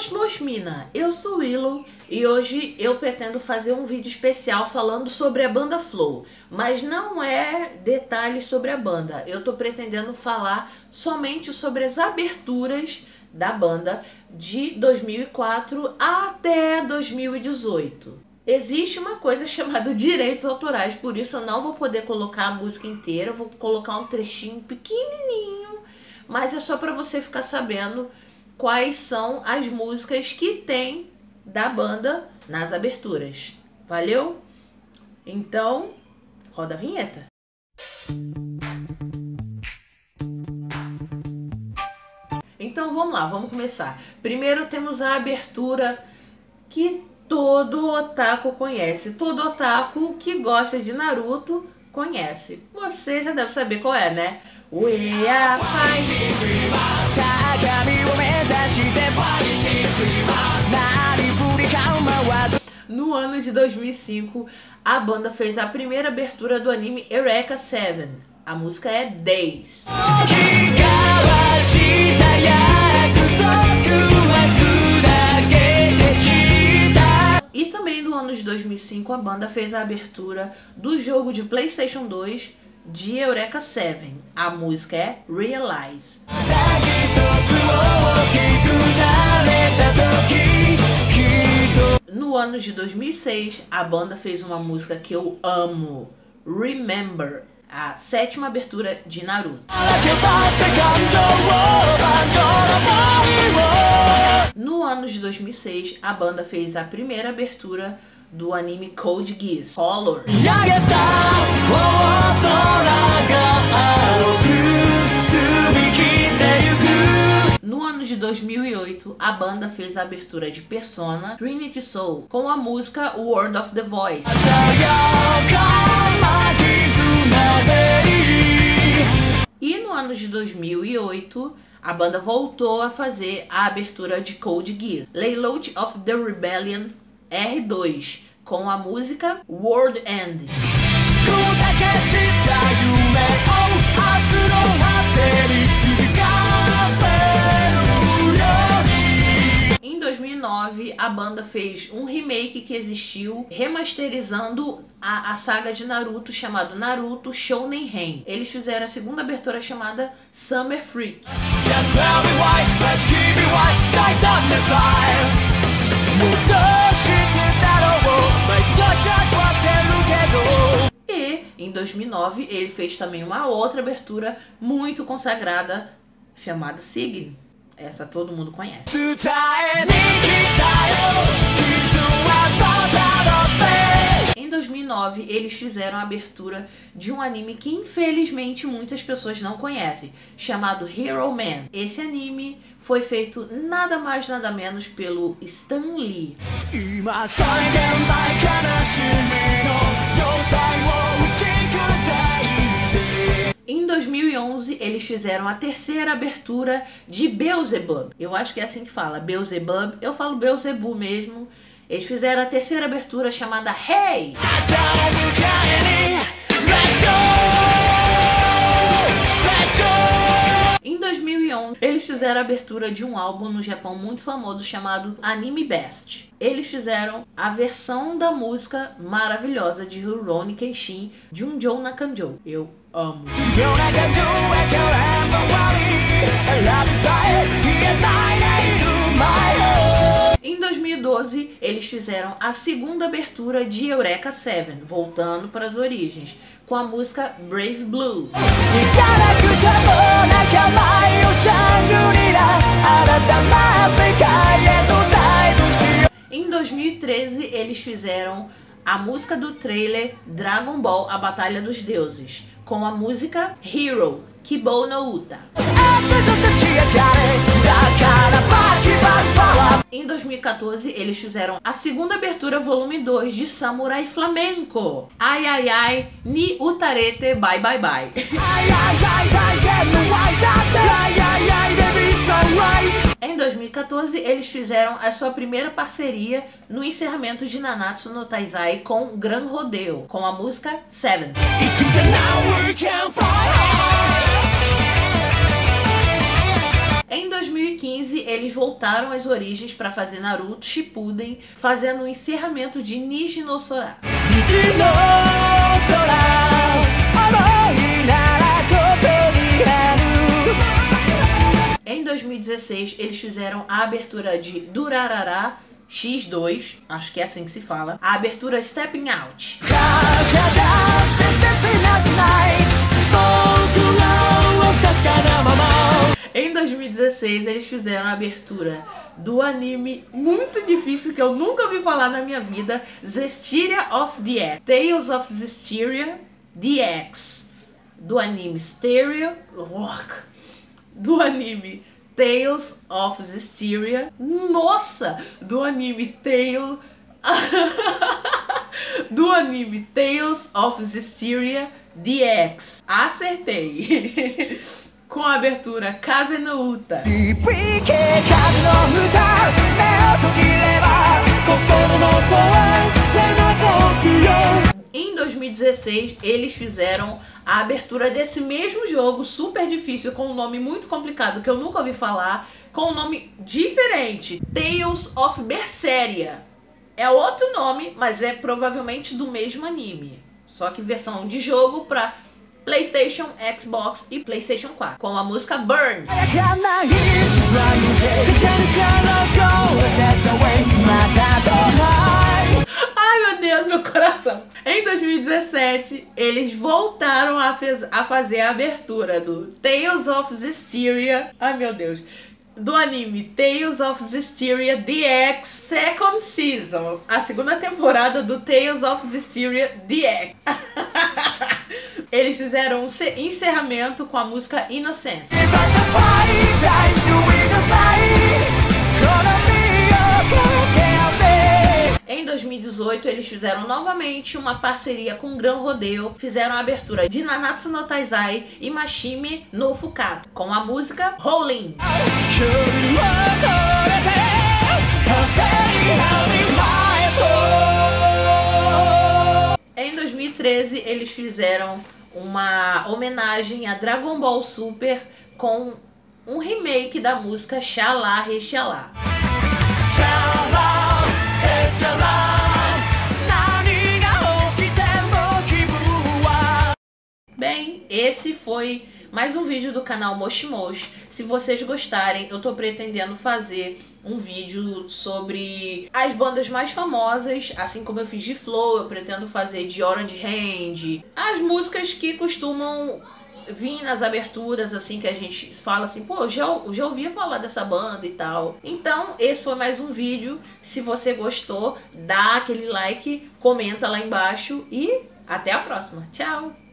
Mina, eu sou Willow e hoje eu pretendo fazer um vídeo especial falando sobre a banda Flow, mas não é detalhes sobre a banda, eu tô pretendendo falar somente sobre as aberturas da banda de 2004 até 2018. Existe uma coisa chamada direitos autorais, por isso eu não vou poder colocar a música inteira, eu vou colocar um trechinho pequenininho, mas é só para você ficar sabendo quais são as músicas que tem da banda nas aberturas. Valeu? Então, roda a vinheta. Então vamos lá, vamos começar. Primeiro temos a abertura que todo otaku conhece. Todo otaku que gosta de Naruto conhece. Você já deve saber qual é, né? We are fighting. No ano de 2005, a banda fez a primeira abertura do anime Eureka 7. A música é Days. E também no ano de 2005, a banda fez a abertura do jogo de PlayStation 2 de Eureka 7. A música é Realize. No ano de 2006, a banda fez uma música que eu amo, Remember, a sétima abertura de Naruto. No ano de 2006, a banda fez a primeira abertura do anime Code Geass, Color. No ano de 2008, a banda fez a abertura de Persona Trinity Soul com a música World of the Voice. E no ano de 2008, a banda voltou a fazer a abertura de Code Geass, Layload of the Rebellion R2, com a música World End. Em 2009, a banda fez um remake que existiu, remasterizando a saga de Naruto, chamado Naruto Shounen Ren. Eles fizeram a segunda abertura chamada Summer Freak. E em 2009 ele fez também uma outra abertura muito consagrada chamada Sign. Essa todo mundo conhece. Em 2009 eles fizeram a abertura de um anime que infelizmente muitas pessoas não conhecem, chamado Hero Man. Esse anime foi feito nada mais nada menos pelo Stan Lee. Em 2011, eles fizeram a terceira abertura de Beelzebub. Eu acho que é assim que fala, Beelzebub. Eu falo Beelzebu mesmo. Eles fizeram a terceira abertura chamada Hey! Em 2011, eles fizeram a abertura de um álbum no Japão muito famoso chamado Anime Best. Eles fizeram a versão da música maravilhosa de Rurouni Kenshin, Junjo Nakanjo. Eu amo. Em 2012, eles fizeram a segunda abertura de Eureka 7, voltando para as origens, com a música Brave Blue. Em 2013, eles fizeram a música do trailer Dragon Ball: A Batalha dos Deuses, com a música Hero, Kibou no Uta. Em 2014, eles fizeram a segunda abertura volume 2 de Samurai Flamenco, Ai Ai Ai, Ni Utarete Bye Bye Bye. Em 2014, eles fizeram a sua primeira parceria no encerramento de Nanatsu no Taizai com Gran Rodeo, com a música Seven. Em 2015, eles voltaram às origens para fazer Naruto Shippuden, fazendo o encerramento de Niji no Sora. Em 2016, eles fizeram a abertura de Durarara X2, acho que é assim que se fala, a abertura Stepping Out. Em 2016, eles fizeram a abertura do anime muito difícil que eu nunca ouvi falar na minha vida, Zestiria of the X, Tales of Zestiria DX, do anime Stereo Rock, do anime Tales of Zestiria, nossa, do anime Tales of Zestiria DX, acertei. Com a abertura Kaze no Uta. Em 2016, eles fizeram a abertura desse mesmo jogo super difícil, com um nome muito complicado que eu nunca ouvi falar, com um nome diferente, Tales of Berseria. É outro nome, mas é provavelmente do mesmo anime, só que versão de jogo para PlayStation, Xbox e PlayStation 4, com a música Burn. Ai meu Deus, meu coração. Em 2017, eles voltaram a fazer a abertura do Tales of Zestiria, ai meu Deus, do anime Tales of Zestiria DX Second Season, a segunda temporada do Tales of Zestiria DX. Eles fizeram um encerramento com a música Inocência. Em 2018, eles fizeram novamente uma parceria com o Gran Rodeio, fizeram a abertura de Nanatsu no Taizai e Mashime no Fukato, com a música Rolling. Em 2013, eles fizeram uma homenagem a Dragon Ball Super com um remake da música Xalá Rexalá. Bem, esse foi mais um vídeo do canal Moshi Moshi. Se vocês gostarem, eu tô pretendendo fazer um vídeo sobre as bandas mais famosas, assim como eu fiz de Flow, eu pretendo fazer de Orange Hand, as músicas que costumam vir nas aberturas, assim, que a gente fala assim, pô, já ouvia falar dessa banda e tal. Então, esse foi mais um vídeo. Se você gostou, dá aquele like, comenta lá embaixo e até a próxima. Tchau!